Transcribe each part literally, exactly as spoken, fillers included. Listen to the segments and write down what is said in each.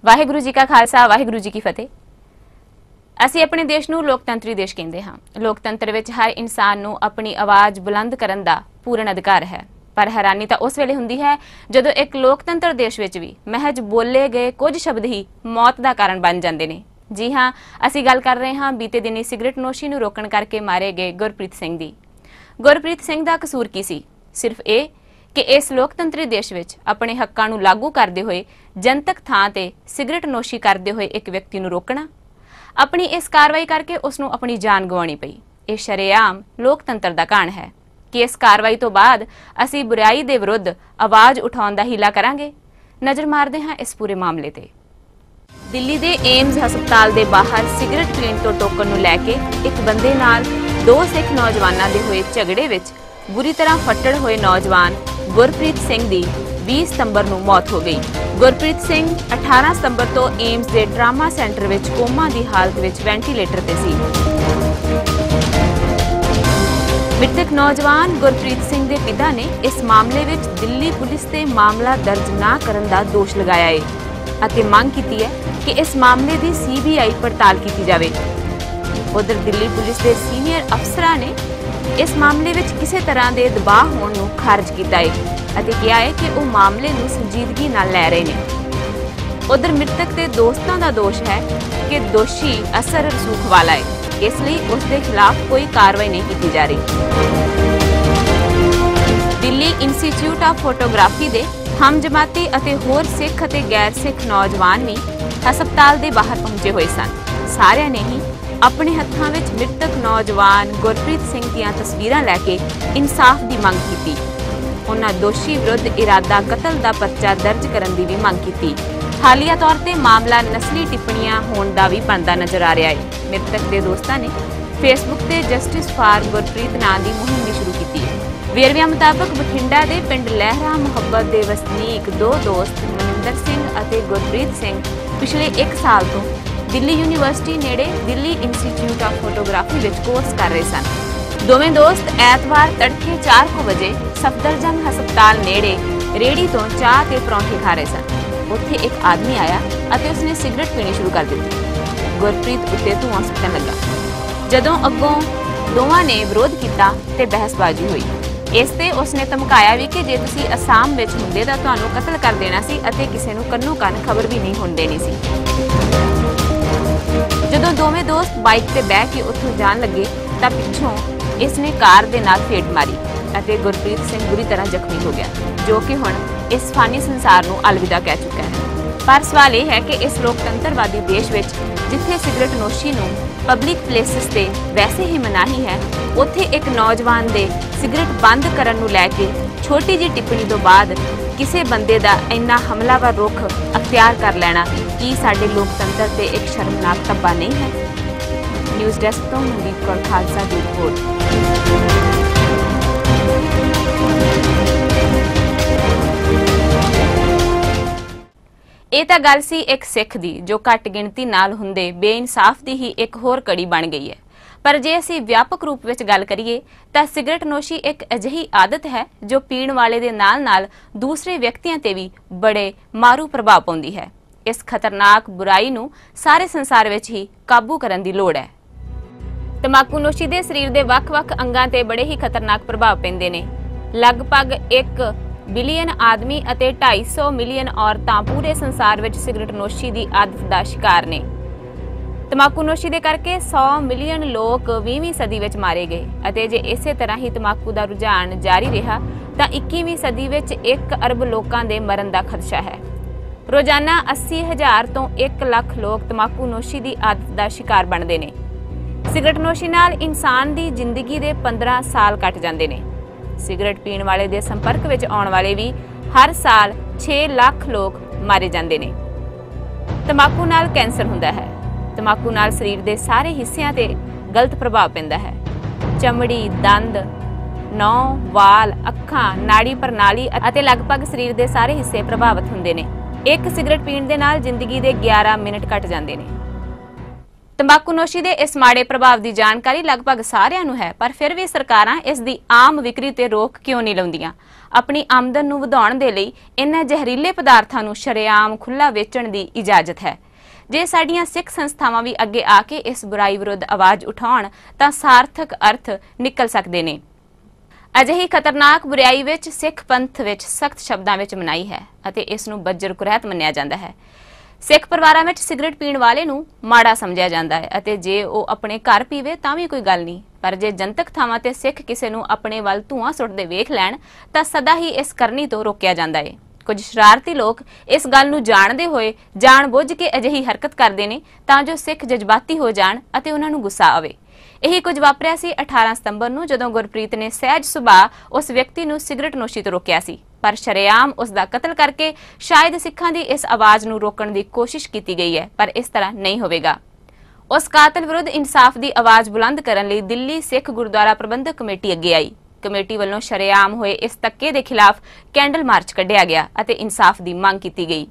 वाहिगुरू जी का खालसा वाहिगुरू जी की फतेह। ਅਸੀਂ ਆਪਣੇ ਦੇਸ਼ ਨੂੰ ਲੋਕਤੰਤਰੀ ਦੇਸ਼ ਕਹਿੰਦੇ ਹਾਂ। ਲੋਕਤੰਤਰ ਵਿੱਚ ਹਰ ਇਨਸਾਨ ਨੂੰ ਆਪਣੀ ਆਵਾਜ਼ ਬੁਲੰਦ ਕਰਨ ਦਾ ਪੂਰਨ ਅਧਿਕਾਰ ਹੈ। ਪਰ ਹੈਰਾਨੀ ਤਾਂ ਉਸ ਵੇਲੇ ਹੁੰਦੀ ਹੈ ਜਦੋਂ ਇੱਕ ਲੋਕਤੰਤਰ ਦੇਸ਼ ਵਿੱਚ ਵੀ ਮਹਿਜ ਬੋਲੇ ਗਏ ਕੁਝ ਸ਼ਬਦ ਹੀ ਮੌਤ ਦਾ ਕਾਰਨ ਬਣ ਜਾਂਦੇ ਨੇ। ਜੀ ਹਾਂ, ਅਸੀਂ ਗੱਲ ਕਰ ਰਹੇ ਹਾਂ ਬੀਤੇ ਦਿਨੀ ਸਿਗਰਟ ਨੋਸ਼ੀ ਨੂੰ ਰੋਕਣ ਕਰਕੇ ਮਾਰੇ ਗਏ ਗੁਰਪ੍ਰੀਤ ਸਿੰਘ ਦੀ। ਗੁਰਪ੍ਰੀਤ ਸਿੰਘ ਦਾ ਕਸੂਰ ਕੀ ਸੀ? ਸਿਰਫ ਇਹ ਕਿ ਇਸ ਲੋਕਤੰਤਰੀ ਦੇਸ਼ ਵਿੱਚ ਆਪਣੇ ਹੱਕਾਂ ਨੂੰ ਲਾਗੂ ਕਰਦੇ ਹੋਏ ਜਨਤਕ ਥਾਂ ਤੇ ਸਿਗਰਟ ਨੋਸ਼ੀ ਕਰਦੇ ਹੋਏ ਇੱਕ ਵਿਅਕਤੀ ਨੂੰ ਰੋਕਣਾ। ਆਪਣੀ ਇਸ ਕਾਰਵਾਈ ਕਰਕੇ ਉਸ ਨੂੰ ਆਪਣੀ ਜਾਨ ਗਵਾਉਣੀ ਪਈ। ਇਹ ਸ਼ਰੇਆਮ ਲੋਕਤੰਤਰ ਦਾ ਕਾਣ ਹੈ ਕਿ ਇਸ ਕਾਰਵਾਈ ਤੋਂ ਬਾਅਦ ਅਸੀਂ ਬੁਰਾਈ ਦੇ ਵਿਰੁੱਧ ਆਵਾਜ਼ ਉਠਾਉਣ ਦਾ ਹੀਲਾ ਕਰਾਂਗੇ। ਨਜ਼ਰ ਮਾਰਦੇ ਹਾਂ ਇਸ ਪੂਰੇ ਮਾਮਲੇ ਤੇ। ਦਿੱਲੀ ਦੇ ਏਮਜ਼ ਹਸਪਤਾਲ ਦੇ ਬਾਹਰ ਸਿਗਰਟ ਪੀਣ ਤੋਂ ਟੋਕਣ ਨੂੰ ਲੈ ਕੇ ਇੱਕ ਬੰਦੇ ਨਾਲ ਦੋ ਸਿੱਖ ਨੌਜਵਾਨਾਂ ਦੇ ਹੋਏ ਝਗੜੇ ਵਿੱਚ ਬੁਰੀ ਤਰ੍ਹਾਂ ਫੱਟੜ ਹੋਏ ਨੌਜਵਾਨ ਗੁਰਪ੍ਰੀਤ ਸਿੰਘ ਦੀ ਵੀਹ ਸਤੰਬਰ ਨੂੰ ਮੌਤ ਹੋ ਗਈ। ਗੁਰਪ੍ਰੀਤ ਸਿੰਘ ਅਠਾਰਾਂ ਸਤੰਬਰ ਤੋਂ ਏਮਜ਼ ਦੇ ਟਰਾਮਾ ਸੈਂਟਰ ਵਿੱਚ ਕੋਮਾ ਦੀ ਹਾਲਤ ਵਿੱਚ ਵੈਂਟੀਲੇਟਰ ਤੇ ਸੀ। ਮ੍ਰਿਤਕ ਨੌਜਵਾਨ ਗੁਰਪ੍ਰੀਤ ਸਿੰਘ ਦੇ ਪਿਤਾ ਨੇ ਇਸ ਮਾਮਲੇ ਵਿੱਚ ਦਿੱਲੀ ਪੁਲਿਸ ਤੇ ਮਾਮਲਾ ਦਰਜ ਨਾ ਕਰਨ ਦਾ ਦੋਸ਼ ਲਗਾਇਆ ਹੈ ਅਤੇ ਮੰਗ ਕੀਤੀ ਹੈ ਕਿ ਇਸ ਮਾਮਲੇ ਦੀ ਸੀ ਬੀ ਆਈ ਪੜਤਾਲ ਕੀਤੀ ਜਾਵੇ। ਉਧਰ ਦਿੱਲੀ ਪੁਲਿਸ ਦੇ ਸੀਨੀਅਰ ਅਫਸਰਾਂ ਨੇ ਇਸ ਮਾਮਲੇ ਵਿੱਚ ਕਿਸੇ ਤਰ੍ਹਾਂ ਦੇ ਦਬਾਅ ਹੋਣ ਨੂੰ ਖਾਰਜ ਕੀਤਾ ਹੈ ਅਤੇ ਕਿਹਾ ਹੈ ਕਿ ਉਹ ਮਾਮਲੇ ਨੂੰ ਸੰਜੀਦਗੀ ਨਾਲ ਲੈ ਰਹੇ ਨੇ। ਉਧਰ ਮ੍ਰਿਤਕ ਦੇ ਦੋਸਤਾਂ ਦਾ ਦੋਸ਼ ਹੈ ਕਿ ਦੋਸ਼ੀ ਅਸਰ ਰਸੂਖ ਵਾਲਾ ਹੈ, ਇਸ ਲਈ ਉਸ ਦੇ ਖਿਲਾਫ ਕੋਈ ਕਾਰਵਾਈ ਨਹੀਂ ਕੀਤੀ ਜਾ ਰਹੀ। ਦਿੱਲੀ ਇੰਸਟੀਚਿਊਟ ਆਫ ਫੋਟੋਗ੍ਰਾਫੀ ਦੇ ਹਮਜਮਾਤੀ ਅਤੇ ਹੋਰ ਸਿੱਖ ਅਤੇ ਗੈਰ ਸਿੱਖ ਨੌਜਵਾਨ ਵੀ ਹਸਪਤਾਲ ਦੇ ਬਾਹਰ ਪਹੁੰਚੇ ਹੋਏ ਸਨ। ਸਾਰਿਆਂ ਨੇ ਹੀ ਆਪਣੇ ਹੱਥਾਂ ਵਿੱਚ ਮ੍ਰਿਤਕ ਨੌਜਵਾਨ ਗੁਰਪ੍ਰੀਤ ਸਿੰਘ ਦੀਆਂ ਤਸਵੀਰਾਂ ਲੈ ਕੇ ਇਨਸਾਫ ਦੀ ਮੰਗ ਕੀਤੀ। ਉਹਨਾਂ ਦੋਸ਼ੀ ਵਿਰੁੱਧ ਇਰਾਦਾ ਕਤਲ ਦਾ ਪਰਚਾ ਦਰਜ ਕਰਨ ਦੀ ਵੀ ਮੰਗ ਕੀਤੀ। ਹਾਲੀਆ ਤੌਰ ਤੇ ਮਾਮਲਾ ਨਸਲੀ ਟਿੱਪਣੀਆਂ ਹੋਣ ਦਾ ਵੀ ਬਣਦਾ ਨਜ਼ਰ ਆ ਰਿਹਾ ਹੈ। ਮ੍ਰਿਤਕ ਦੇ ਦੋਸਤਾਂ ਨੇ ਫੇਸਬੁੱਕ ਤੇ ਜਸਟਿਸ ਫਾਰ ਗੁਰਪ੍ਰੀਤ ਨਾਂ ਦੀ ਮੁਹਿੰਮ ਵੀ ਸ਼ੁਰੂ ਕੀਤੀ ਹੈ। ਵੇਰਵਿਆਂ ਮੁਤਾਬਕ ਬਠਿੰਡਾ ਦੇ ਪਿੰਡ ਲਹਿਰਾ ਮੁਹੱਬਤ ਦੇ ਵਸਨੀਕ ਦੋ ਦੋਸਤ ਮਨਿੰਦਰ ਸਿੰਘ ਅਤੇ ਗੁਰਪ੍ਰੀਤ ਸਿੰਘ ਪਿਛਲੇ ਇੱਕ ਸਾਲ ਤੋਂ ਦਿੱਲੀ ਯੂਨੀਵਰਸਿਟੀ ਨੇੜੇ ਦਿੱਲੀ ਇੰਸਟੀਚਿਊਟ ਆਫ ਫੋਟੋਗ੍ਰਾਫੀ ਵਿੱਚ ਕੋਰਸ ਕਰ ਰਹੇ ਸਨ। ਦੋਵੇਂ ਦੋਸਤ ਐਤਵਾਰ ਤੜਕੇ ਚਾਰ ਵਜੇ ਸਫਦਰਜੰਗ ਹਸਪਤਾਲ ਨੇੜੇ ਰੇੜੀ ਤੋਂ ਚਾਹ ਤੇ ਪਰੌਂਠੇ ਖਾ ਰਹੇ ਸਨ। ਉੱਥੇ ਇੱਕ ਆਦਮੀ ਆਇਆ ਅਤੇ ਉਸਨੇ ਸਿਗਰਟ ਪੀਣੀ ਸ਼ੁਰੂ ਕਰ ਦਿੱਤੀ। ਗੁਰਪ੍ਰੀਤ ਉੱਤੇ ਧੂੰਆਂ ਸੁੱਟਣ ਲੱਗਾ। ਜਦੋਂ ਅੱਗੋਂ ਦੋਵਾਂ ਨੇ ਵਿਰੋਧ ਕੀਤਾ ਤੇ ਬਹਿਸਬਾਜ਼ੀ ਹੋਈ। ਇਸ ਤੇ ਉਸਨੇ ਧਮਕਾਇਆ ਵੀ ਕਿ ਜੇ ਤੁਸੀਂ ਅਸਾਮ ਵਿੱਚ ਹੁੰਦੇ ਤਾਂ ਤੁਹਾਨੂੰ ਕਤਲ ਕਰ ਦੇਣਾ ਸੀ ਅਤੇ ਕਿਸੇ ਨੂੰ ਕੰਨੋ ਕੰਨ ਖਬਰ ਵੀ ਨਹੀਂ ਹੋਣ ਦੇਣੀ ਸੀ। ਜਦੋਂ ਦੋਵੇਂ ਦੋਸਤ ਬਾਈਕ ਤੇ ਬਹਿ ਕੇ ਉੱਥੋਂ ਜਾਣ ਲੱਗੇ ਤਾਂ ਪਿੱਛੋਂ ਇਸਨੇ ਕਾਰ ਦੇ ਨਾਲ ਫੇਟ ਮਾਰੀ ਅਤੇ ਗੁਰਪ੍ਰੀਤ ਸਿੰਘ ਬੁਰੀ ਤਰ੍ਹਾਂ ਜ਼ਖਮੀ ਹੋ ਗਿਆ, ਜੋ ਕਿ ਹੁਣ ਇਸ ਫਾਨੀ ਸੰਸਾਰ ਨੂੰ ਅਲਵਿਦਾ ਕਹਿ ਚੁੱਕਾ ਹੈ। ਪਰ ਸਵਾਲ ਇਹ ਹੈ ਕਿ ਇਸ ਲੋਕਤੰਤਰਵਾਦੀ ਦੇਸ਼ ਵਿੱਚ ਜਿੱਥੇ ਸਿਗਰਟ ਨੋਸ਼ੀ ਨੂੰ ਪਬਲਿਕ ਪਲੇਸਿਸ ਤੇ ਵੈਸੇ ਹੀ ਮਨਾਹੀ ਹੈ, ਉੱਥੇ ਇੱਕ ਨੌਜਵਾਨ ਦੇ ਸਿਗਰਟ ਬੰਦ ਕਰਨ ਨੂੰ ਲੈ ਕੇ ਛੋਟੀ ਜਿਹੀ ਟਿੱਪਣੀ ਤੋਂ ਬਾਅਦ ਕਿਸੇ ਬੰਦੇ ਦਾ ਇੰਨਾ ਹਮਲਾਵਰ ਰੁਖ ਅਖਤਿਆਰ ਕਰ ਲੈਣਾ ਕੀ ਸਾਡੇ ਲੋਕਤੰਤਰ ਤੇ ਇੱਕ ਸ਼ਰਮਨਾਕ ਧੱਬਾ ਨਹੀਂ ਹੈ? ਨਿਊਜ਼ ਡੈਸਕ ਤੋਂ ਮਨਦੀਪ ਕੌਰ ਖਾਲਸਾ ਦੀ ਰਿਪੋਰਟ। ਇਹ ਤਾਂ ਗੱਲ ਸੀ ਇੱਕ ਸਿੱਖ ਦੀ ਜੋ ਘੱਟ ਗਿਣਤੀ ਨਾਲ ਹੁੰਦੇ ਬੇਇਨਸਾਫ ਦੀ ਹੀ ਇੱਕ ਹੋਰ ਕੜੀ ਬਣ ਗਈ ਹੈ। ਪਰ ਜੇ ਅਸੀਂ ਵਿਆਪਕ ਰੂਪ ਵਿੱਚ ਗੱਲ ਕਰੀਏ ਤਾਂ ਸਿਗਰਟ ਨੋਸ਼ੀ ਇੱਕ ਅਜਿਹੀ ਆਦਤ ਹੈ ਜੋ ਪੀਣ ਵਾਲੇ ਦੇ ਨਾਲ-ਨਾਲ ਦੂਸਰੇ ਵਿਅਕਤੀਆਂ ਤੇ ਵੀ ਬੜੇ ਮਾਰੂ ਪ੍ਰਭਾਵ ਪਾਉਂਦੀ ਹੈ। ਇਸ ਖਤਰਨਾਕ ਬੁਰਾਈ ਨੂੰ ਸਾਰੇ ਸੰਸਾਰ ਵਿੱਚ ਹੀ ਕਾਬੂ ਕਰਨ ਦੀ ਲੋੜ ਹੈ। ਤੰਬਾਕੂ ਨੋਸ਼ੀ ਦੇ ਸਰੀਰ ਦੇ ਵੱਖ-ਵੱਖ ਅੰਗਾਂ ਤੇ ਬੜੇ ਹੀ ਖਤਰਨਾਕ ਪ੍ਰਭਾਵ ਪੈਂਦੇ ਨੇ। ਲਗਭਗ ਇੱਕ ਬਿਲੀਅਨ ਆਦਮੀ ਅਤੇ ਢਾਈ ਸੌ ਮਿਲੀਅਨ ਔਰਤਾਂ ਪੂਰੇ ਸੰਸਾਰ ਵਿੱਚ ਸਿਗਰਟ ਨੋਸ਼ੀ ਦੀ ਆਦਤ ਦਾ ਸ਼ਿਕਾਰ ਨੇ। ਤੰਬਾਕੂ ਨੋਸ਼ੀ ਦੇ ਕਰਕੇ ਸੌ ਮਿਲੀਅਨ ਲੋਕ ਵੀਹਵੀਂ ਸਦੀ ਵਿੱਚ ਮਾਰੇ ਗਏ ਅਤੇ ਜੇ ਇਸੇ ਤਰ੍ਹਾਂ ਹੀ ਤੰਬਾਕੂ ਦਾ ਰੁਝਾਨ ਜਾਰੀ ਰਿਹਾ ਤਾਂ ਇੱਕੀਵੀਂ ਸਦੀ ਵਿੱਚ ਇੱਕ ਅਰਬ ਲੋਕਾਂ ਦੇ ਮਰਨ ਦਾ ਖਦਸ਼ਾ ਹੈ। ਰੋਜ਼ਾਨਾ ਅੱਸੀ ਹਜ਼ਾਰ ਤੋਂ ਇੱਕ ਲੱਖ ਲੋਕ ਤੰਬਾਕੂ ਨੋਸ਼ੀ ਦੀ ਆਦਤ ਦਾ ਸ਼ਿਕਾਰ ਬਣਦੇ ਨੇ। ਸਿਗਰਟ ਨੋਸ਼ੀ ਨਾਲ ਇਨਸਾਨ ਦੀ ਜ਼ਿੰਦਗੀ ਦੇ ਪੰਦਰਾਂ ਸਾਲ ਕੱਟ ਜਾਂਦੇ ਨੇ। ਸਿਗਰਟ ਪੀਣ ਵਾਲੇ ਦੇ ਸੰਪਰਕ ਵਿੱਚ ਆਉਣ ਵਾਲੇ ਵੀ ਹਰ ਸਾਲ ਛੇ ਲੱਖ ਲੋਕ ਮਾਰੇ ਜਾਂਦੇ ਨੇ। ਤੰਬਾਕੂ ਨਾਲ ਕੈਂਸਰ ਹੁੰਦਾ ਹੈ। ਤੰਬਾਕੂ ਨਾਲ ਸਰੀਰ ਦੇ ਸਾਰੇ ਹਿੱਸਿਆਂ ਤੇ ਗਲਤ ਪ੍ਰਭਾਵ ਪੈਂਦਾ ਹੈ। ਚਮੜੀ, ਦੰਦ, ਨਹੁੰ, ਵਾਲ, ਅੱਖਾਂ, ਨਾੜੀ ਪ੍ਰਣਾਲੀ ਅਤੇ ਲਗਭਗ ਸਰੀਰ ਦੇ ਸਾਰੇ ਹਿੱਸੇ ਪ੍ਰਭਾਵਿਤ ਹੁੰਦੇ ਨੇ। ਇੱਕ ਸਿਗਰਟ ਪੀਣ ਦੇ ਨਾਲ ਜ਼ਿੰਦਗੀ ਦੇ ਗਿਆਰਾਂ ਮਿੰਟ ਕੱਟ ਜਾਂਦੇ ਨੇ। तंबाकूनोशी के इस माड़े प्रभाव की जानकारी लगभग सारिਆਂ ਨੂੰ है, पर फिर भी सरकारां इस दी आम विक्री ते रोक क्यों नहीं लाउंदियां? अपनी आमदन नूं वधाउण दे लई इन्हां ਜ਼ਹਿਰੀਲੇ पदार्थां नूं शरेआम खुला वेचण दी इजाजत है। जे साडीआं सिख संस्थावां भी अगे आके इस बुराई विरुद्ध आवाज़ उठाउण तां सार्थक अर्थ निकल सकदे ने। अजिही खतरनाक बुराई विच सिख पंथ विच सख्त शब्दां विच मनाई है अते इस नूं बज्जर कुरैत मन्निया जांदा है। सिख परिवारां विच सिगरेट पीण वाले नूं माड़ा समझिया जांदा है अते जे वो अपने घर पीवे तां भी कोई गल नहीं, पर जे जनतक थावां ते सिख किसे नूं अपने वल धुआं सुटदे वेख लैण तां सदा ही इस करनी तो रोकिया जांदा है। कुछ शरारती लोग इस गल नूं जाणदे होए जाण बुझ के अजिही हरकत करदे ने तां जो सिख जज्बाती हो जाण अते उन्हां नूं गुस्सा आवे। यही कुछ वापरिया सी अठारह सितंबर नूं जदों गुरप्रीत ने सहज सुभाਅ उस व्यक्ति नूं सिगरेट नोशी तो रोकिया सी, पर शरेआम उसका कतल करके शायद सिखां दी इस आवाज़ नूं रोकण दी कोशिश की गई है, पर इस तरह नहीं होवेगा। उस कातल विरुद्ध इंसाफ की आवाज़ बुलंद करने लई दिल्ली सिख गुरुद्वारा प्रबंधक कमेटी अगे आई। कमेटी वालों शरेआम होए इस धक्के के खिलाफ कैंडल मार्च कढ़िया गया अते इंसाफ की मांग की गई।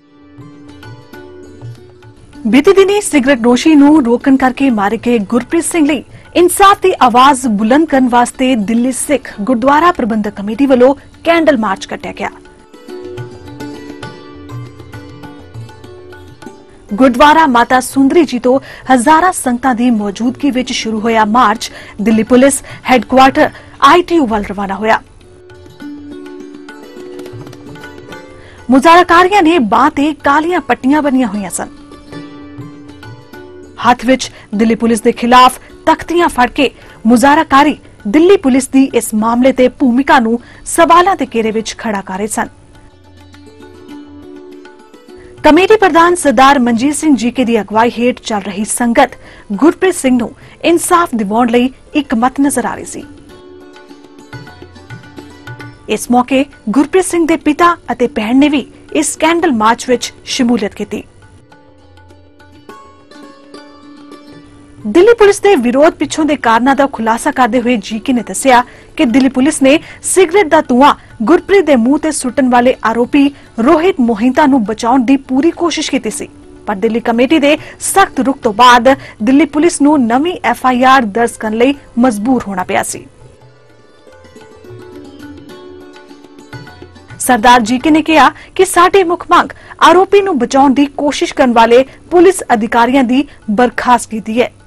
बीते दिनी सिगरेट नोशी नूं रोकण करके मारे गए गुरप्रीत सिंह लई इंसाफ की आवाज बुलंद करने वास्ते दिल्ली सिख गुरुद्वारा प्रबंधक कमेटी वालों कैंडल मार्च कढ़िया गया। गुरुद्वारा माता सुंदरी जी तो हजारां संगतां दी मौजूदगी विच शुरू होया मार्च Delhi police headquarter I T U वाल रवाना होया। मुजाहराकारियां ने बांह ते कालियां पट्टियां बनियां होईयां सन। हाथ विच दिल्ली पुलिस दे खिलाफ तख्तियां फड़ के मुजाहराकारी दिल्ली पुलिस दी इस मामले ते भूमिका नूं सवालां दे घेरे विच खड़ा कर रहे सन। कमेटी प्रधान सरदार मनजीत सिंह जी के दी अगवाई हेठ चल रही संगत गुरप्रीत सिंह नूं इंसाफ दिवाउण लई इक मत नजर आ रही सी। इस मौके गुरप्रीत सिंह दे पिता अते भैण ने भी इस कैंडल मार्च विच शमूलियत की। दिल्ली पुलिस के विरोध पिछों के कारणों का खुलासा करते हुए जीके ने दसिया कि दिल्ली पुलिस ने सिगरेट का धुआं गुरप्रीत के मुंह ते सुटन वाले आरोपी रोहित मोहिता नूं बचाउण दी पूरी कोशिश की सी, पर दिल्ली कमेटी के सख्त रुख तो बाद दिल्ली पुलिस नूं नवीं एफ आई आर दर्ज करने लई मजबूर होना पिया सी। सरदार जीके ने कहा कि साडी मुख मंग आरोपी नूं बचाउण दी कोशिश करने वाले पुलिस अधिकारियों की बर्खास्तगी है।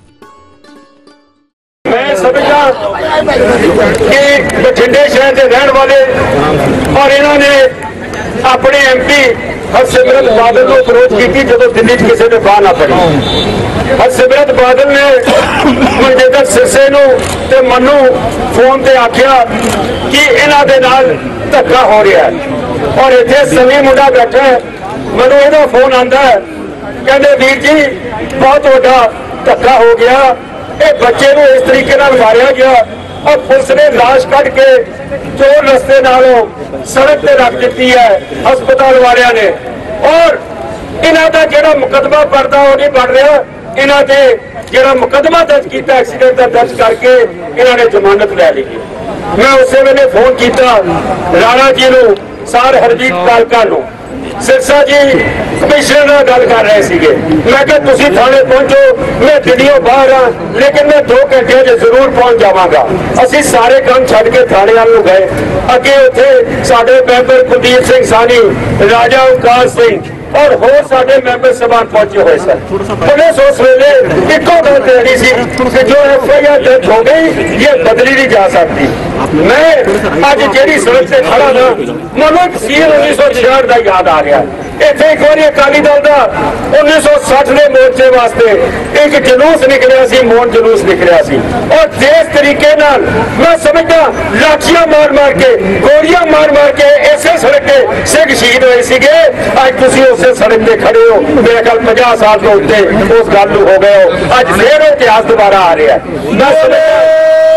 मैं समझदा कि बठिंडे शहर के रहने वाले और इन्होंने अपने एम पी हरसिमरत बादल को विरोध की जो दिल्ली किसी ने बाह ना पड़ी। हरसिमरत बादल ने मनजिंदर सिरसे ते मनु फोन ते आख्या कि इन्हां दे नाल धक्का हो रहा है और इत्थे सनी मुंडा बैठा है। मैनूं इहदा फोन आंदा है, कहंदे वीर जी बहुत वड्डा धक्का हो गया, ये बच्चे को इस तरीके नाल मारिया गया और पुलिस ने लाश कट के चोर रस्ते नालों सड़क पे रख दी है हस्पताल वालिया ने। और इन्हों का जो मुकदमा पड़ता वो नहीं बढ़ रहा, इन्हों ने जो मुकदमा दर्ज किया एक्सीडेंट का दर्ज करके इन्होंने जमानत लै ली। मैं उस वेले फोन किया राणा जी नूं, सार हरजीत कालका नूं, सिरसा जी कमिश्नर नाल गल कर रहे थे। मैं क्या तुसी थाने पहुंचो, मैं दिल्लियों बाहर हाँ लेकिन मैं दो घंटे जरूर पहुंच जावांगा। असी सारे काम छड़ के थाने वाल नूं गए। अगे उत्थे साडे मैंबर कुलदीप सिंह सानी, राजा अवतार सिंह और होर साडे मैंबर सभान पहुंचे हुए सर। पुलिस उस वेले इको गल कह रही सी कि जो एफ आई आर दर्ज हो गई ये बदली नहीं जा सकती। मैं अज जेहड़ी सड़क से खड़ा ना मैनूं एक सी उन्नीस सौ छियाठ का याद आ गया। इत्थे एक बार अकाली दल का उन्नीस सौ सठ के मोर्चे वास्ते एक जुलूस निकलिया सी, मौन जुलूस निकलिया सी और जिस तरीके नाल मैं समझदा लाठियां मार मार के गोलियां मार मार के इसे सड़क पे सिख शहीद हुए सीगे। अज तुसीं उसे सड़क पे खड़े हो, मेरे ख्याल पचास साल के उत्ते उस गल नूं हो गए हो। अज फिर इतिहास दोबारा आ रहा है। मैं समझदा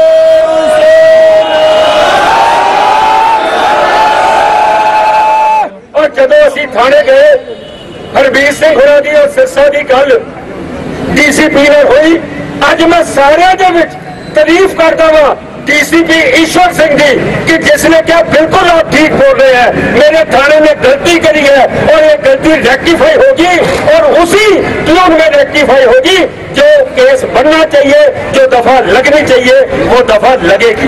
जदों असीं थाने गए हरबीर सिंह होरां दी और सिरसा दी गल डी सी पी नाल होई। अज मैं सारिआं दे विच तारीफ करदा वां डीसीपी ईश्वर सिंह जी कि जिसने क्या बिल्कुल आप ठीक बोल रहे हैं, मेरे थाने ने गलती करी है और ये गलती रेक्टिफाई होगी और उसी ट्यून में रेक्टिफाई होगी। जो केस बनना चाहिए, जो दफा लगनी चाहिए, वो दफा लगेगी।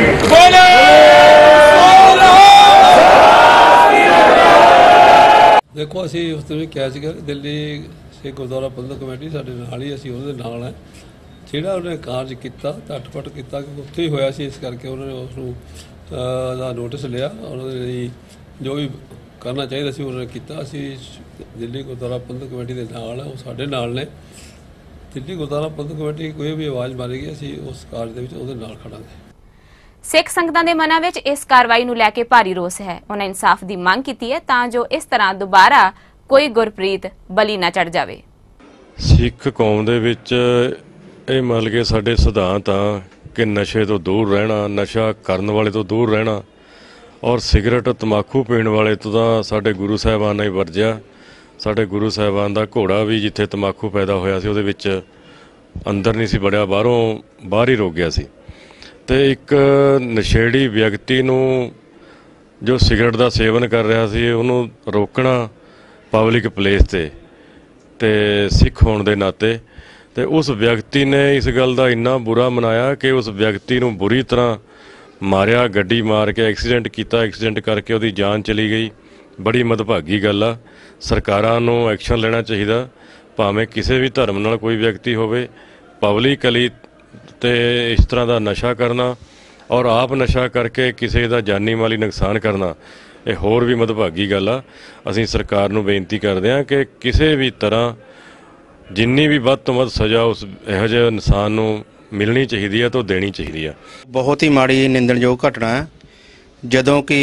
देखो असी उस दिन क्या सीगा दिल्ली सिख गुरुद्वारा प्रबंधक कमेटी साडे नाल ही, असी उहदे नाल है। ਜਿਹੜਾ ਉਹਨੇ ਕਾਰਜ ਕੀਤਾ ਤੱਟਪਟ ਕੀਤਾ ਕਿ ਉੱਥੇ ਹੀ ਹੋਇਆ ਸੀ, ਇਸ ਕਰਕੇ ਉਹਨਾਂ ਨੇ ਉਸ ਨੂੰ ਦਾ ਨੋਟਿਸ ਲਿਆ। ਉਹਨਾਂ ਦੇ ਲਈ ਜੋ ਵੀ ਕਰਨਾ ਚਾਹੀਦਾ ਸੀ ਉਹਨਾਂ ਨੇ ਕੀਤਾ। ਅਸੀਂ ਦਿੱਲੀ ਗੁਰਦੁਆਰਾ ਪ੍ਰਬੰਧਕ ਕਮੇਟੀ ਦੇ ਨਾਲ ਉਹ ਸਾਡੇ ਨਾਲ ਨੇ। ਦਿੱਲੀ ਗੁਰਦੁਆਰਾ ਪ੍ਰਬੰਧਕ ਕਮੇਟੀ ਕੋਈ ਵੀ ਆਵਾਜ਼ ਮਾਰੇਗੀ ਅਸੀਂ ਉਸ ਕਾਰਜ ਦੇ ਵਿੱਚ ਉਹਦੇ ਨਾਲ ਖੜਾਂਗੇ। ਸਿੱਖ ਸੰਗਤਾਂ ਦੇ ਮਨਾਂ ਵਿੱਚ ਇਸ ਕਾਰਵਾਈ ਨੂੰ ਲੈ ਕੇ ਭਾਰੀ ਰੋਸ ਹੈ। ਉਹਨਾਂ ਇਨਸਾਫ ਦੀ ਮੰਗ ਕੀਤੀ ਹੈ ਤਾਂ ਜੋ ਇਸ ਤਰ੍ਹਾਂ ਦੁਬਾਰਾ ਕੋਈ ਗੁਰਪ੍ਰੀਤ ਬਲੀ ਨਾ ਚੜ ਜਾਵੇ। ਸਿੱਖ ਕੌਮ ਦੇ ਵਿੱਚ ਇਹ ਮਤਲਬ ਕਿ ਸਾਡੇ ਸਿਧਾਂਤ ਆ ਕਿ ਨਸ਼ੇ ਤੋਂ ਦੂਰ ਰਹਿਣਾ, ਨਸ਼ਾ ਕਰਨ ਵਾਲੇ ਤੋਂ ਦੂਰ ਰਹਿਣਾ ਔਰ ਸਿਗਰਟ ਤੰਬਾਕੂ ਪੀਣ ਵਾਲੇ ਤੋਂ ਤਾਂ ਸਾਡੇ ਗੁਰੂ ਸਾਹਿਬਾਨ ਨੇ ਵਰਜਿਆ। ਸਾਡੇ ਗੁਰੂ ਸਾਹਿਬਾਨ ਦਾ ਘੋੜਾ ਵੀ ਜਿੱਥੇ ਤੰਬਾਕੂ ਪੈਦਾ ਹੋਇਆ ਸੀ ਉਹਦੇ ਵਿੱਚ ਅੰਦਰ ਨਹੀਂ ਸੀ ਵੜਿਆ, ਬਾਹਰੋਂ ਬਾਹਰ ਹੀ ਰੁਕ ਗਿਆ ਸੀ। ਅਤੇ ਇੱਕ ਨਸ਼ੇੜੀ ਵਿਅਕਤੀ ਨੂੰ ਜੋ ਸਿਗਰਟ ਦਾ ਸੇਵਨ ਕਰ ਰਿਹਾ ਸੀ ਉਹਨੂੰ ਰੋਕਣਾ ਪਬਲਿਕ ਪਲੇਸ 'ਤੇ ਅਤੇ ਸਿੱਖ ਹੋਣ ਦੇ ਨਾਤੇ, ਅਤੇ ਉਸ ਵਿਅਕਤੀ ਨੇ ਇਸ ਗੱਲ ਦਾ ਇੰਨਾ ਬੁਰਾ ਮਨਾਇਆ ਕਿ ਉਸ ਵਿਅਕਤੀ ਨੂੰ ਬੁਰੀ ਤਰ੍ਹਾਂ ਮਾਰਿਆ, ਗੱਡੀ ਮਾਰ ਕੇ ਐਕਸੀਡੈਂਟ ਕੀਤਾ। ਐਕਸੀਡੈਂਟ ਕਰਕੇ ਉਹਦੀ ਜਾਨ ਚਲੀ ਗਈ। ਬੜੀ ਮੰਦਭਾਗੀ ਗੱਲ ਆ। ਸਰਕਾਰਾਂ ਨੂੰ ਐਕਸ਼ਨ ਲੈਣਾ ਚਾਹੀਦਾ, ਭਾਵੇਂ ਕਿਸੇ ਵੀ ਧਰਮ ਨਾਲ ਕੋਈ ਵਿਅਕਤੀ ਹੋਵੇ। ਪਬਲਿਕਲੀ ਅਤੇ ਇਸ ਤਰ੍ਹਾਂ ਦਾ ਨਸ਼ਾ ਕਰਨਾ ਔਰ ਆਪ ਨਸ਼ਾ ਕਰਕੇ ਕਿਸੇ ਦਾ ਜਾਨੀ ਮਾਲੀ ਨੁਕਸਾਨ ਕਰਨਾ ਇਹ ਹੋਰ ਵੀ ਮੰਦਭਾਗੀ ਗੱਲ ਆ। ਅਸੀਂ ਸਰਕਾਰ ਨੂੰ ਬੇਨਤੀ ਕਰਦੇ ਹਾਂ ਕਿ ਕਿਸੇ ਵੀ ਤਰ੍ਹਾਂ ਜਿੰਨੀ ਵੀ ਵੱਧ ਤੋਂ ਵੱਧ ਸਜ਼ਾ ਉਸ ਇਹੋ ਜਿਹੇ ਇਨਸਾਨ ਨੂੰ ਮਿਲਣੀ ਚਾਹੀਦੀ ਹੈ ਤਾਂ ਦੇਣੀ ਚਾਹੀਦੀ ਆ। ਬਹੁਤ ਹੀ ਮਾੜੀ ਨਿੰਦਣਯੋਗ ਘਟਨਾ ਹੈ ਜਦੋਂ ਕਿ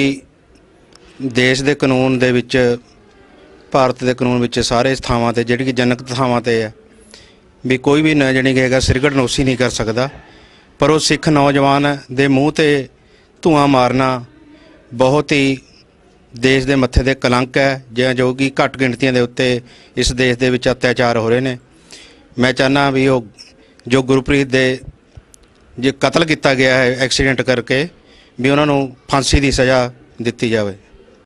ਦੇਸ਼ ਦੇ ਕਾਨੂੰਨ ਦੇ ਵਿੱਚ, ਭਾਰਤ ਦੇ ਕਾਨੂੰਨ ਵਿੱਚ ਸਾਰੇ ਥਾਵਾਂ 'ਤੇ ਜਿਹੜੀ ਕਿ ਜਨਕ ਥਾਵਾਂ 'ਤੇ ਹੈ ਵੀ ਕੋਈ ਵੀ ਨਾ ਜਾਣੀ ਕਿ ਹੈਗਾ ਸਿਗਰਟ ਨੋਸ਼ੀ ਨਹੀਂ ਕਰ ਸਕਦਾ, ਪਰ ਉਹ ਸਿੱਖ ਨੌਜਵਾਨ ਦੇ ਮੂੰਹ 'ਤੇ ਧੂੰਆਂ ਮਾਰਨਾ ਬਹੁਤ ਹੀ ਦੇਸ਼ ਦੇ ਮੱਥੇ 'ਤੇ ਕਲੰਕ ਹੈ, ਜਾਂ ਜੋ ਕਿ ਘੱਟ ਗਿਣਤੀਆਂ ਦੇ ਉੱਤੇ ਇਸ ਦੇਸ਼ ਦੇ ਵਿੱਚ ਅਤਿਆਚਾਰ ਹੋ ਰਹੇ ਨੇ। ਮੈਂ ਚਾਹੁੰਦਾ ਵੀ ਉਹ ਜੋ ਗੁਰਪ੍ਰੀਤ ਦੇ ਜੇ ਕਤਲ ਕੀਤਾ ਗਿਆ ਹੈ ਐਕਸੀਡੈਂਟ ਕਰਕੇ, ਵੀ ਉਹਨਾਂ ਨੂੰ ਫਾਂਸੀ ਦੀ ਸਜ਼ਾ ਦਿੱਤੀ ਜਾਵੇ।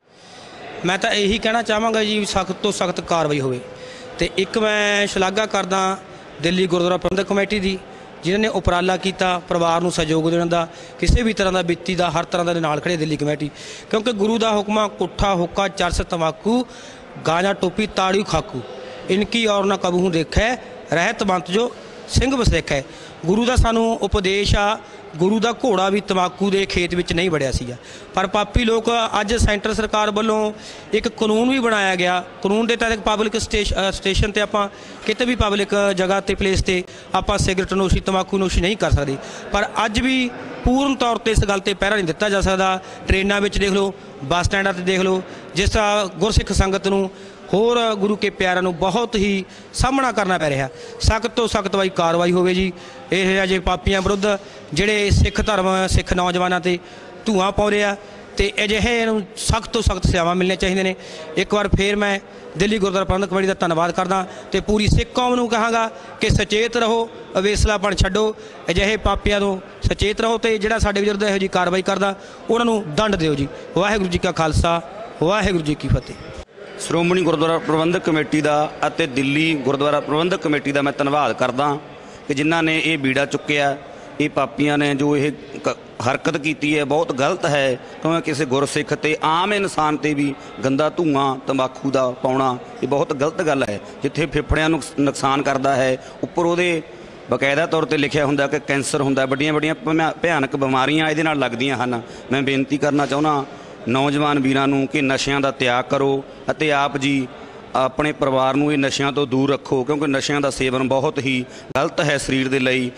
ਮੈਂ ਤਾਂ ਇਹੀ ਕਹਿਣਾ ਚਾਹਾਂਗਾ ਜੀ, ਸਖਤ ਤੋਂ ਸਖਤ ਕਾਰਵਾਈ ਹੋਵੇ। ਅਤੇ ਇੱਕ ਮੈਂ ਸ਼ਲਾਘਾ ਕਰਦਾ ਦਿੱਲੀ ਗੁਰਦੁਆਰਾ ਪ੍ਰਬੰਧਕ ਕਮੇਟੀ ਦੀ, ਜਿਨ੍ਹਾਂ ਨੇ ਉਪਰਾਲਾ ਕੀਤਾ ਪਰਿਵਾਰ ਨੂੰ ਸਹਿਯੋਗ ਦੇਣ ਦਾ, ਕਿਸੇ ਵੀ ਤਰ੍ਹਾਂ ਦਾ ਵਿੱਤੀ ਦਾ, ਹਰ ਤਰ੍ਹਾਂ ਦੇ ਨਾਲ ਖੜੇ ਦਿੱਲੀ ਕਮੇਟੀ। ਕਿਉਂਕਿ ਗੁਰੂ ਦਾ ਹੁਕਮਾ ਕੁੱਠਾ ਹੁੱਕਾ ਚਰਸ ਤੰਬਾਕੂ ਗਾਂਜਾ ਟੋਪੀ ਤਾੜੂ ਖਾਕੂ ਇਨਕੀ ਔਰ ਨਾ ਕਬਹੂ ਦੇਖੈ ਰਹਿਤ ਬੰਤ ਜੋ ਸਿੰਘ ਵਸੇਖੈ। ਗੁਰੂ ਦਾ ਸਾਨੂੰ ਉਪਦੇਸ਼ ਆ। ਗੁਰੂ ਦਾ ਘੋੜਾ ਵੀ ਤੰਬਾਕੂ ਦੇ ਖੇਤ ਵਿੱਚ ਨਹੀਂ ਵੜਿਆ ਸੀਗਾ, ਪਰ ਪਾਪੀ ਲੋਕ ਅੱਜ ਸੈਂਟਰ ਸਰਕਾਰ ਵੱਲੋਂ ਇੱਕ ਕਾਨੂੰਨ ਵੀ ਬਣਾਇਆ ਗਿਆ। ਕਾਨੂੰਨ ਦੇ ਤਹਿਤ ਪਬਲਿਕ ਸਟੇਸ਼ਨ 'ਤੇ ਆਪਾਂ ਕਿਤੇ ਵੀ ਪਬਲਿਕ ਜਗ੍ਹਾ 'ਤੇ ਪਲੇਸ 'ਤੇ ਆਪਾਂ ਸਿਗਰਟ ਨੋਸ਼ੀ ਤੰਬਾਕੂ ਨੋਸ਼ੀ ਨਹੀਂ ਕਰ ਸਕਦੇ, ਪਰ ਅੱਜ ਵੀ ਪੂਰਨ ਤੌਰ 'ਤੇ ਇਸ ਗੱਲ 'ਤੇ ਪਹਿਰਾ ਨਹੀਂ ਦਿੱਤਾ ਜਾ ਸਕਦਾ। ਟ੍ਰੇਨਾਂ ਵਿੱਚ ਦੇਖ ਲਓ, ਬੱਸ ਸਟੈਂਡਾਂ 'ਤੇ ਦੇਖ ਲਓ, ਜਿਸ ਤਰ੍ਹਾਂ ਗੁਰਸਿੱਖ ਸੰਗਤ ਨੂੰ, ਹੋਰ ਗੁਰੂ ਕੇ ਪਿਆਰਿਆਂ ਨੂੰ ਬਹੁਤ ਹੀ ਸਾਹਮਣਾ ਕਰਨਾ ਪੈ ਰਿਹਾ। ਸਖਤ ਤੋਂ ਸਖਤ ਵਾਈ ਕਾਰਵਾਈ ਹੋਵੇ ਜੀ ਇਹ ਜਿਹੇ ਪਾਪੀਆਂ ਵਿਰੁੱਧ ਜਿਹੜੇ ਸਿੱਖ ਧਰਮ, ਸਿੱਖ ਨੌਜਵਾਨਾਂ 'ਤੇ ਧੂੰਆਂ ਪਾਉਂਦੇ ਆ, ਅਤੇ ਅਜਿਹੇ ਨੂੰ ਸਖਤ ਤੋਂ ਸਖਤ ਸਜ਼ਾਵਾਂ ਮਿਲਣੀਆਂ ਚਾਹੀਦੀਆਂ ਨੇ। ਇੱਕ ਵਾਰ ਫਿਰ ਮੈਂ ਦਿੱਲੀ ਗੁਰਦੁਆਰਾ ਪ੍ਰਬੰਧਕ ਕਮੇਟੀ ਦਾ ਧੰਨਵਾਦ ਕਰਦਾ ਅਤੇ ਪੂਰੀ ਸਿੱਖ ਕੌਮ ਨੂੰ ਕਹਾਂਗਾ ਕਿ ਸੁਚੇਤ ਰਹੋ, ਅਵੇਸਲਾਪਣ ਛੱਡੋ, ਅਜਿਹੇ ਪਾਪੀਆਂ ਤੋਂ ਸੁਚੇਤ ਰਹੋ, ਅਤੇ ਜਿਹੜਾ ਸਾਡੇ ਵਿਰੁੱਧ ਇਹੋ ਜਿਹੀ ਕਾਰਵਾਈ ਕਰਦਾ ਉਹਨਾਂ ਨੂੰ ਦੰਡ ਦਿਓ ਜੀ। ਵਾਹਿਗੁਰੂ ਜੀ ਕਾ ਖਾਲਸਾ, ਵਾਹਿਗੁਰੂ ਜੀ ਕੀ ਫਤਿਹ। ਸ਼੍ਰੋਮਣੀ ਗੁਰਦੁਆਰਾ ਪ੍ਰਬੰਧਕ ਕਮੇਟੀ ਦਾ ਅਤੇ ਦਿੱਲੀ ਗੁਰਦੁਆਰਾ ਪ੍ਰਬੰਧਕ ਕਮੇਟੀ ਦਾ ਮੈਂ ਧੰਨਵਾਦ ਕਰਦਾ ਕਿ ਜਿਨ੍ਹਾਂ ਨੇ ਇਹ ਬੀੜਾ ਚੁੱਕਿਆ। ਇਹ ਪਾਪੀਆਂ ਨੇ ਜੋ ਇਹ ਹਰਕਤ ਕੀਤੀ ਹੈ ਬਹੁਤ ਗਲਤ ਹੈ, ਕਿਉਂਕਿ ਕਿਸੇ ਗੁਰਸਿੱਖ ਅਤੇ ਆਮ ਇਨਸਾਨ 'ਤੇ ਵੀ ਗੰਦਾ ਧੂੰਆਂ ਤੰਬਾਕੂ ਦਾ ਪਾਉਣਾ ਇਹ ਬਹੁਤ ਗਲਤ ਗੱਲ ਹੈ। ਜਿੱਥੇ ਫੇਫੜਿਆਂ ਨੂੰ ਨੁਕਸਾਨ ਕਰਦਾ ਹੈ, ਉੱਪਰ ਉਹਦੇ ਬਕਾਇਦਾ ਤੌਰ 'ਤੇ ਲਿਖਿਆ ਹੁੰਦਾ ਕਿ ਕੈਂਸਰ ਹੁੰਦਾ, ਵੱਡੀਆਂ ਵੱਡੀਆਂ ਭਿਆਨਕ ਬਿਮਾਰੀਆਂ ਇਹਦੇ ਨਾਲ ਲੱਗਦੀਆਂ ਹਨ। ਮੈਂ ਬੇਨਤੀ ਕਰਨਾ ਚਾਹੁੰਦਾ ਨੌਜਵਾਨ ਵੀਰਾਂ ਨੂੰ ਕਿ ਨਸ਼ਿਆਂ ਦਾ ਤਿਆਗ ਕਰੋ ਅਤੇ ਆਪ ਜੀ ਆਪਣੇ ਪਰਿਵਾਰ ਨੂੰ ਇਹ ਨਸ਼ਿਆਂ ਤੋਂ ਦੂਰ ਰੱਖੋ, ਕਿਉਂਕਿ ਨਸ਼ਿਆਂ ਦਾ ਸੇਵਨ ਬਹੁਤ ਹੀ ਗਲਤ ਹੈ ਸਰੀਰ ਦੇ ਲਈ।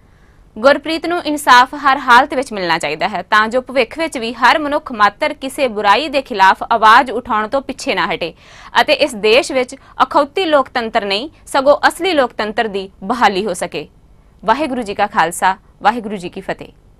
ਗੁਰਪ੍ਰੀਤ ਨੂੰ ਇਨਸਾਫ ਹਰ ਹਾਲਤ ਵਿੱਚ ਮਿਲਣਾ ਚਾਹੀਦਾ ਹੈ ਤਾਂ ਜੋ ਭਵਿੱਖ ਵਿੱਚ ਵੀ ਹਰ ਮਨੁੱਖ ਮਾਤਰ ਕਿਸੇ ਬੁਰਾਈ ਦੇ ਖਿਲਾਫ ਆਵਾਜ਼ ਉਠਾਉਣ ਤੋਂ ਪਿੱਛੇ ਨਾ ਹਟੇ ਅਤੇ ਇਸ ਦੇਸ਼ ਵਿੱਚ ਅਖੌਤੀ ਲੋਕਤੰਤਰ ਨਹੀਂ ਸਗੋਂ ਅਸਲੀ ਲੋਕਤੰਤਰ ਦੀ ਬਹਾਲੀ ਹੋ ਸਕੇ। ਵਾਹਿਗੁਰੂ ਜੀ ਕਾ ਖਾਲਸਾ, ਵਾਹਿਗੁਰੂ ਜੀ ਕੀ ਫਤਿਹ।